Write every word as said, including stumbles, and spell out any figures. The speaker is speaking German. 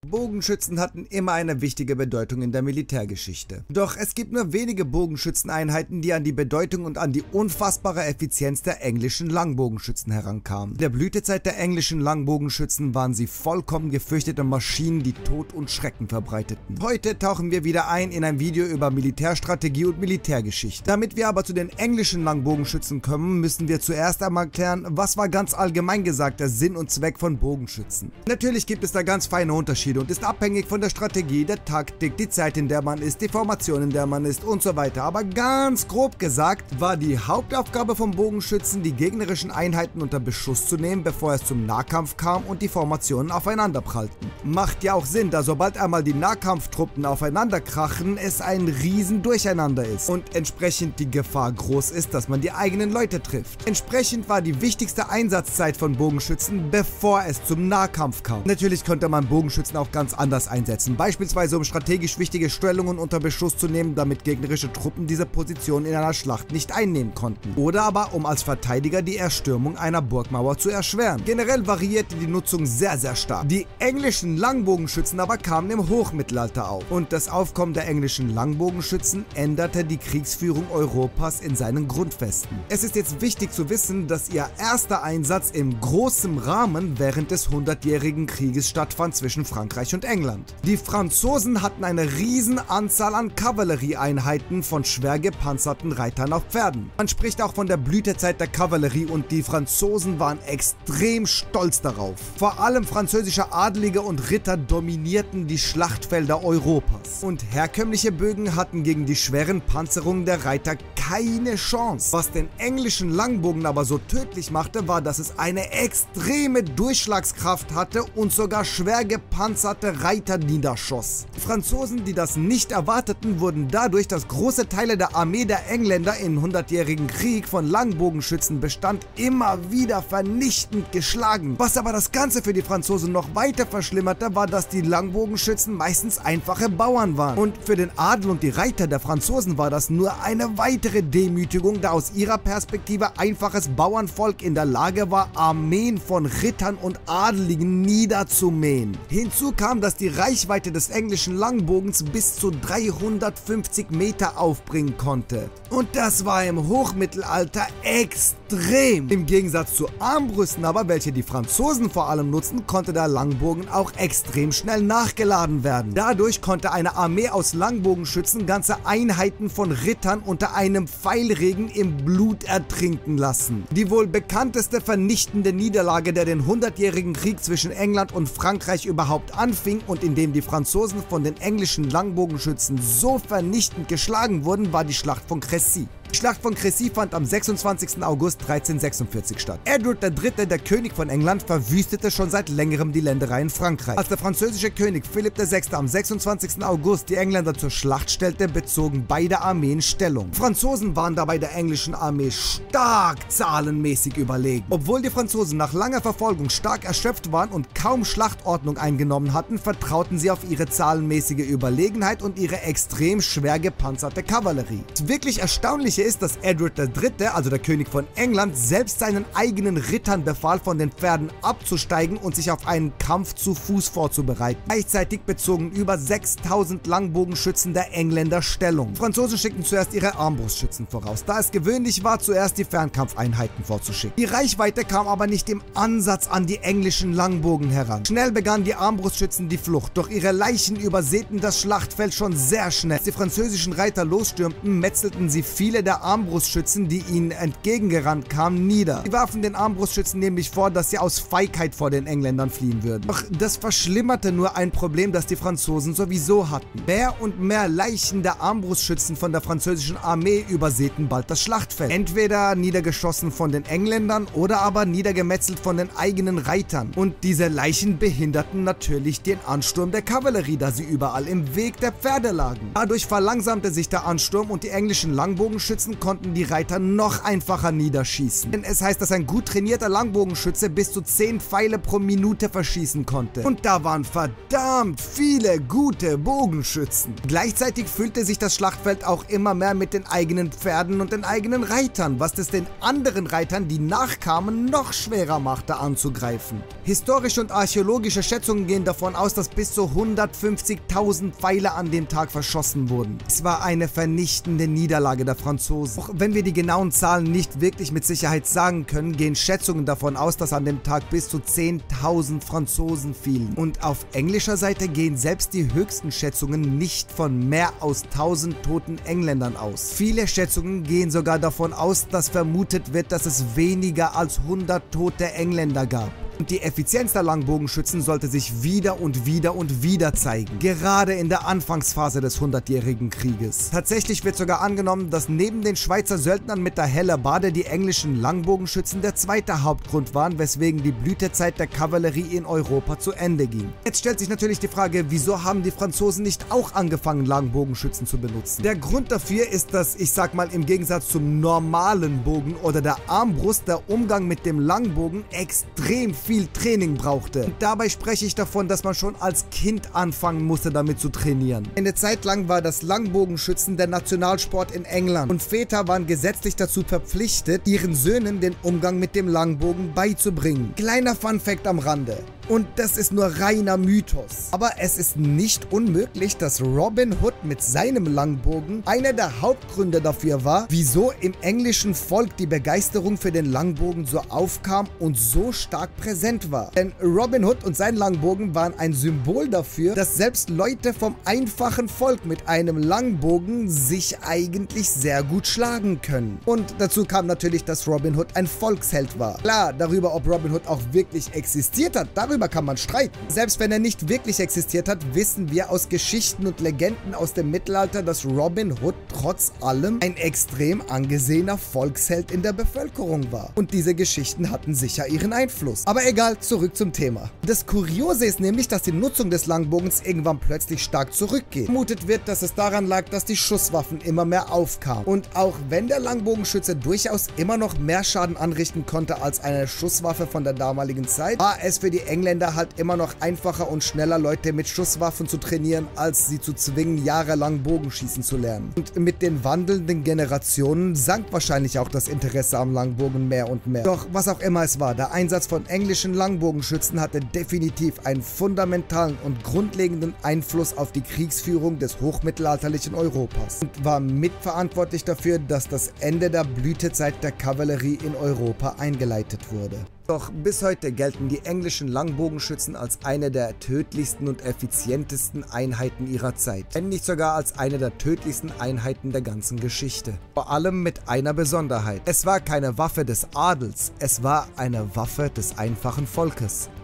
Bogenschützen hatten immer eine wichtige Bedeutung in der Militärgeschichte. Doch es gibt nur wenige Bogenschützeneinheiten, die an die Bedeutung und an die unfassbare Effizienz der englischen Langbogenschützen herankamen. In der Blütezeit der englischen Langbogenschützen waren sie vollkommen gefürchtete Maschinen, die Tod und Schrecken verbreiteten. Heute tauchen wir wieder ein in ein Video über Militärstrategie und Militärgeschichte. Damit wir aber zu den englischen Langbogenschützen kommen, müssen wir zuerst einmal klären, was war ganz allgemein gesagt der Sinn und Zweck von Bogenschützen. Natürlich gibt es da ganz feine Unterschiede und ist abhängig von der Strategie, der Taktik, die Zeit, in der man ist, die Formation, in der man ist und so weiter. Aber ganz grob gesagt war die Hauptaufgabe von Bogenschützen, die gegnerischen Einheiten unter Beschuss zu nehmen, bevor es zum Nahkampf kam und die Formationen aufeinander prallten. Macht ja auch Sinn, da sobald einmal die Nahkampftruppen aufeinander krachen, es ein riesen Durcheinander ist und entsprechend die Gefahr groß ist, dass man die eigenen Leute trifft. Entsprechend war die wichtigste Einsatzzeit von Bogenschützen, bevor es zum Nahkampf kam. Natürlich konnte man Bogenschützen auch ganz anders einsetzen, beispielsweise um strategisch wichtige Stellungen unter Beschuss zu nehmen, damit gegnerische Truppen diese Position in einer Schlacht nicht einnehmen konnten. Oder aber um als Verteidiger die Erstürmung einer Burgmauer zu erschweren. Generell variierte die Nutzung sehr sehr stark. Die englischen Langbogenschützen aber kamen im Hochmittelalter auf und das Aufkommen der englischen Langbogenschützen änderte die Kriegsführung Europas in seinen Grundfesten. Es ist jetzt wichtig zu wissen, dass ihr erster Einsatz in großem Rahmen während des hundertjährigen Krieges stattfand zwischen Frankreich und England. Die Franzosen hatten eine riesen Anzahl an Kavallerieeinheiten von schwer gepanzerten Reitern auf Pferden. Man spricht auch von der Blütezeit der Kavallerie und die Franzosen waren extrem stolz darauf. Vor allem französische Adelige und Ritter dominierten die Schlachtfelder Europas. Und herkömmliche Bögen hatten gegen die schweren Panzerungen der Reiter keine Chance. Was den englischen Langbogen aber so tödlich machte, war, dass es eine extreme Durchschlagskraft hatte und sogar schwer gepanzerte Reiter niederschoss. Die Franzosen, die das nicht erwarteten, wurden dadurch, dass große Teile der Armee der Engländer im hundertjährigen Krieg von Langbogenschützen bestand, immer wieder vernichtend geschlagen. Was aber das Ganze für die Franzosen noch weiter verschlimmerte, war, dass die Langbogenschützen meistens einfache Bauern waren. Und für den Adel und die Reiter der Franzosen war das nur eine weitere Demütigung, da aus ihrer Perspektive einfaches Bauernvolk in der Lage war, Armeen von Rittern und Adeligen niederzumähen. Hinzu kam, dass die Reichweite des englischen Langbogens bis zu dreihundertfünfzig Meter aufbringen konnte. Und das war im Hochmittelalter extrem. Im Gegensatz zu Armbrüsten aber, welche die Franzosen vor allem nutzten, konnte der Langbogen auch extrem schnell nachgeladen werden. Dadurch konnte eine Armee aus Langbogenschützen ganze Einheiten von Rittern unter einem Pfeilregen im Blut ertrinken lassen. Die wohl bekannteste vernichtende Niederlage, der den hundertjährigen Krieg zwischen England und Frankreich überhaupt anfing und in dem die Franzosen von den englischen Langbogenschützen so vernichtend geschlagen wurden, war die Schlacht von Crécy. Die Schlacht von Crécy fand am sechsundzwanzigsten August dreizehnhundertsechsundvierzig statt. Edward der Dritte, der König von England, verwüstete schon seit längerem die Länderei in Frankreich. Als der französische König Philipp der Sechste am sechsundzwanzigsten August die Engländer zur Schlacht stellte, bezogen beide Armeen Stellung. Die Franzosen waren dabei der englischen Armee stark zahlenmäßig überlegen. Obwohl die Franzosen nach langer Verfolgung stark erschöpft waren und kaum Schlachtordnung eingenommen hatten, vertrauten sie auf ihre zahlenmäßige Überlegenheit und ihre extrem schwer gepanzerte Kavallerie. Das wirklich Erstaunliche ist, dass Edward der Dritte, also der König von England, selbst seinen eigenen Rittern befahl, von den Pferden abzusteigen und sich auf einen Kampf zu Fuß vorzubereiten. Gleichzeitig bezogen über sechstausend Langbogenschützen der Engländer Stellung. Die Franzosen schickten zuerst ihre Armbrustschützen voraus, da es gewöhnlich war, zuerst die Fernkampfeinheiten vorzuschicken. Die Reichweite kam aber nicht im Ansatz an die englischen Langbogen heran. Schnell begannen die Armbrustschützen die Flucht, doch ihre Leichen übersäten das Schlachtfeld schon sehr schnell. Als die französischen Reiter losstürmten, metzelten sie viele der Armbrustschützen, die ihnen entgegengerannt kamen, nieder. Sie warfen den Armbrustschützen nämlich vor, dass sie aus Feigheit vor den Engländern fliehen würden. Doch das verschlimmerte nur ein Problem, das die Franzosen sowieso hatten. Mehr und mehr Leichen der Armbrustschützen von der französischen Armee übersäten bald das Schlachtfeld. Entweder niedergeschossen von den Engländern oder aber niedergemetzelt von den eigenen Reitern. Und diese Leichen behinderten natürlich den Ansturm der Kavallerie, da sie überall im Weg der Pferde lagen. Dadurch verlangsamte sich der Ansturm und die englischen Langbogenschützen Langbogenschützen konnten die Reiter noch einfacher niederschießen. Denn es heißt, dass ein gut trainierter Langbogenschütze bis zu zehn Pfeile pro Minute verschießen konnte. Und da waren verdammt viele gute Bogenschützen. Gleichzeitig füllte sich das Schlachtfeld auch immer mehr mit den eigenen Pferden und den eigenen Reitern, was es den anderen Reitern, die nachkamen, noch schwerer machte anzugreifen. Historische und archäologische Schätzungen gehen davon aus, dass bis zu hundertfünfzigtausend Pfeile an dem Tag verschossen wurden. Es war eine vernichtende Niederlage der Franzosen. Auch wenn wir die genauen Zahlen nicht wirklich mit Sicherheit sagen können, gehen Schätzungen davon aus, dass an dem Tag bis zu zehntausend Franzosen fielen. Und auf englischer Seite gehen selbst die höchsten Schätzungen nicht von mehr als tausend toten Engländern aus. Viele Schätzungen gehen sogar davon aus, dass vermutet wird, dass es weniger als hundert tote Engländer gab. Und die Effizienz der Langbogenschützen sollte sich wieder und wieder und wieder zeigen, gerade in der Anfangsphase des hundertjährigen Krieges. Tatsächlich wird sogar angenommen, dass neben den Schweizer Söldnern mit der Hellebarde die englischen Langbogenschützen der zweite Hauptgrund waren, weswegen die Blütezeit der Kavallerie in Europa zu Ende ging. Jetzt stellt sich natürlich die Frage, wieso haben die Franzosen nicht auch angefangen, Langbogenschützen zu benutzen? Der Grund dafür ist, dass, ich sag mal, im Gegensatz zum normalen Bogen oder der Armbrust der Umgang mit dem Langbogen extrem viel Training brauchte. Und dabei spreche ich davon, dass man schon als Kind anfangen musste, damit zu trainieren. Eine Zeit lang war das Langbogenschützen der Nationalsport in England und Väter waren gesetzlich dazu verpflichtet, ihren Söhnen den Umgang mit dem Langbogen beizubringen. Kleiner Funfact am Rande. Und das ist nur reiner Mythos. Aber es ist nicht unmöglich, dass Robin Hood mit seinem Langbogen einer der Hauptgründe dafür war, wieso im englischen Volk die Begeisterung für den Langbogen so aufkam und so stark präsent war. Denn Robin Hood und sein Langbogen waren ein Symbol dafür, dass selbst Leute vom einfachen Volk mit einem Langbogen sich eigentlich sehr gut schlagen können. Und dazu kam natürlich, dass Robin Hood ein Volksheld war. Klar, darüber, ob Robin Hood auch wirklich existiert hat, darüber kann man streiten. Selbst wenn er nicht wirklich existiert hat, wissen wir aus Geschichten und Legenden aus dem Mittelalter, dass Robin Hood trotz allem ein extrem angesehener Volksheld in der Bevölkerung war. Und diese Geschichten hatten sicher ihren Einfluss. Aber egal, zurück zum Thema. Das Kuriose ist nämlich, dass die Nutzung des Langbogens irgendwann plötzlich stark zurückgeht. Vermutet wird, dass es daran lag, dass die Schusswaffen immer mehr aufkamen. Und auch wenn der Langbogenschütze durchaus immer noch mehr Schaden anrichten konnte als eine Schusswaffe von der damaligen Zeit, war es für die Engländer halt immer noch einfacher und schneller, Leute mit Schusswaffen zu trainieren, als sie zu zwingen, jahrelang Bogenschießen zu lernen. Und mit den wandelnden Generationen sank wahrscheinlich auch das Interesse am Langbogen mehr und mehr. Doch was auch immer es war, der Einsatz von englischen Langbogenschützen hatte definitiv einen fundamentalen und grundlegenden Einfluss auf die Kriegsführung des hochmittelalterlichen Europas und war mitverantwortlich dafür, dass das Ende der Blütezeit der Kavallerie in Europa eingeleitet wurde. Doch bis heute gelten die englischen Langbogenschützen als eine der tödlichsten und effizientesten Einheiten ihrer Zeit, wenn nicht sogar als eine der tödlichsten Einheiten der ganzen Geschichte. Vor allem mit einer Besonderheit. Es war keine Waffe des Adels, es war eine Waffe des einfachen Volkes.